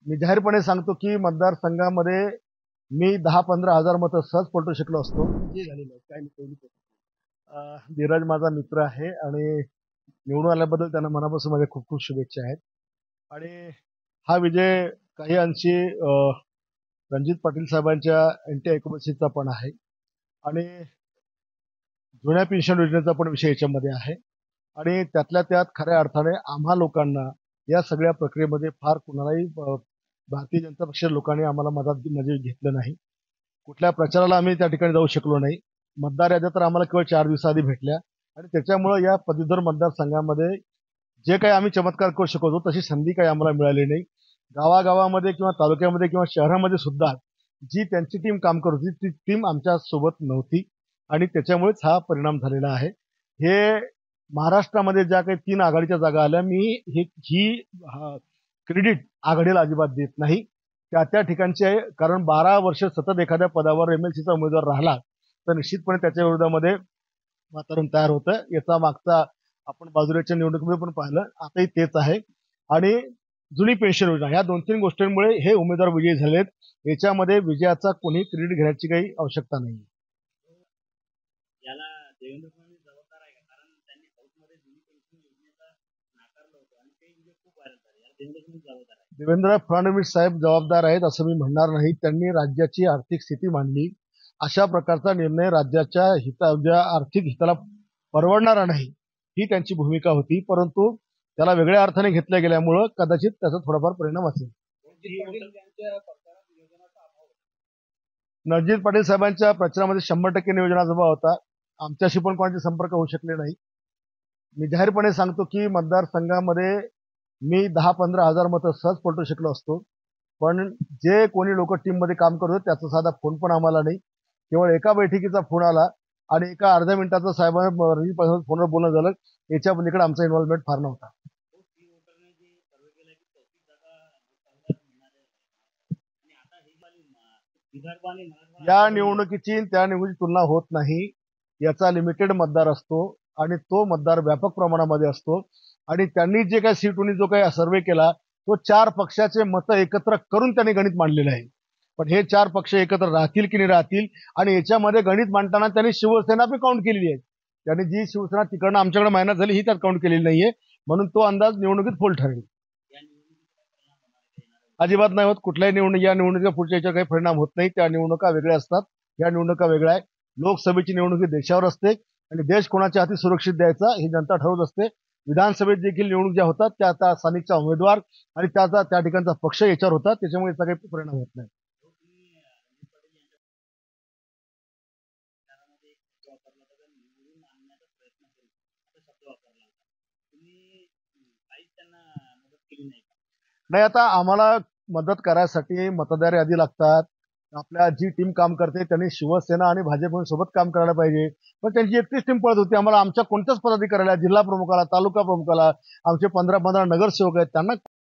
मी जाहीरपणे सांगतो की मतदारसंघामध्ये मी 10-15 हजार मतं सहज पलटू शकलो असतो. जे झालेलं आहे काय नाही पहिली गोष्ट. धीरज माझा मित्र आहे आणि निवडून आल्याबद्दल त्यांना मनापासून माझ्या खूप खूप शुभेच्छा आहेत. आणि हा विजय काही अंशी रणजित पाटील साहेबांच्या अँटी ऑक्युपन्सीचा पण आहे आणि जुन्या पेन्शन योजनेचा पण विषय याच्यामध्ये आहे. आणि त्यातल्या त्यात खऱ्या अर्थाने आम्हा लोकांना या सगळ्या प्रक्रियेमध्ये फार कुणालाही भारतीय जनता पक्ष लोकांनी आम्हाला मदत म्हणजे घेतलं नाही. कुठल्या प्रचाराला आम्ही त्या ठिकाणी जाऊ शकलो नाही. मतदार याद्या तर आम्हाला केवळ 4 दिवसाआधी भेटल्या आणि त्याच्यामुळे या पदवीधर मतदारसंघामध्ये जे काही आम्ही चमत्कार करू शकतो तशी संधी काही आम्हाला मिळाली नाही. गावागावामध्ये किंवा तालुक्यामध्ये किंवा शहरामध्ये सुद्धा जी त्यांची टीम काम करत होती ती टीम आमच्या सोबत नव्हती आणि त्याच्यामुळेच हा परिणाम झालेला आहे. हे महाराष्ट्रामध्ये ज्या काही 3 आघाडीच्या जागा आल्या मी ही क्रेडिट आघाडीला अजिबात देत नाही. त्या ठिकाणचे आहे कारण 12 वर्ष सतत एखाद्या पदावर एमएलसीचा उमेदवार राहिला तर निश्चितपणे त्याच्या विरोधामध्ये वातावरण तयार होतं. याचा मागचा आपण बाजूच्या निवडणुकीमध्ये पण पाहिलं. आताही तेच आहे. आणि जुनी पेन्शन योजना ह्या 2-3 गोष्टींमुळे हे उमेदवार विजयी झालेत. याच्यामध्ये विजयाचा कोणी क्रेडिट घेण्याची काही आवश्यकता नाही. याला देवेंद्र फडणवीस जबाबदार आहे का? कारण त्यांनी साऊथमध्ये जुनी पेन्शन योजनेचा नाकारलं होतं आणि ते म्हणजे खूप व्हायरल झाले. याला देवेंद्र फडणवीस जबाबदार आहे. देवेंद्र फडणवीस साहेब जबाबदार आहेत असं मी म्हणणार नाही. त्यांनी राज्याची आर्थिक स्थिती मांडली. अशा प्रकारचा निर्णय राज्याच्या आर्थिक हिताला परवडणारा नाही ही त्यांची भूमिका होती. परंतु त्याला वेगळ्या अर्थाने घेतल्या गेल्यामुळं कदाचित त्याचा थोडाफार परिणाम असेल. रणजित पाटील साहेबांच्या प्रचारामध्ये 100% नियोजनाचा अभाव होता. आमच्याशी पण कोणाचे संपर्क होऊ शकले नाही. मी जाहीरपणे सांगतो की मतदारसंघामध्ये मी 10-15 हजार मतं सहज पलटू शकलो असतो. पण जे कोणी लोक टीममध्ये काम करत होते त्याचा साधा फोन पण आम्हाला नाही. केवळ एका बैठकीचा फोन आला आणि एका अर्ध्या मिनिटाचा साहेबांना रणजित पाटील फोनवर बोलणं झालं. याच्या पलीकडे आमचा इन्व्हॉल्वमेंट फार नव्हता. या निवडणुकीची त्या निवडणुकीची तुलना होत नाही. याचा लिमिटेड मतदार असतो आणि तो मतदार व्यापक प्रमाणामध्ये असतो. आणि त्यांनी जे काही सीटूनी जो काही सर्व्हे केला तो 4 पक्षाचे मतं एकत्र करून त्यांनी गणित मांडलेलं आहे. पण हे 4 पक्ष एकत्र राहतील की नाही राहतील आणि याच्यामध्ये गणित मांडताना त्यांनी शिवसेना पण काउंट केलेली आहे. त्यांनी जी शिवसेना तिकडनं आमच्याकडे मेहनत झाली ही त्यात काउंट केलेली नाहीये. म्हणून तो अंदाज निवडणुकीत फोल ठरेल. अजिबात नाही होत. कुठल्याही या निवडणुकीच्या पुढच्या याच्यावर काही परिणाम होत नाही. त्या निवडणुका वेगळ्या असतात. या निवडणुका वेगळ्या आहे. लोकसभेची निवडणूक देशावर असते आणि देश कोणाच्या हाती सुरक्षित द्यायचा ही जनता ठरवत असते. विधानसभेत देखील निवडणूक ज्या होतात त्या आता स्थानिकचा उमेदवार आणि त्याचा त्या ठिकाणचा पक्ष याच्यावर होतात. त्याच्यामुळे याचा काही परिणाम होत नाही. नाही आता आम्हाला मदत करायसाठी मतदार यादी लागतात. आपल्या जी टीम काम करते त्यांनी शिवसेना आणि भाजप सोबत काम करायला पाहिजे. पण त्यांची एकटीच टीम पळत होती. आम्हाला आमच्या कोणत्याच पदाधिकाऱ्याला जिल्हा प्रमुखाला तालुका प्रमुखाला आमचे 15-15 नगरसेवक आहेत त्यांना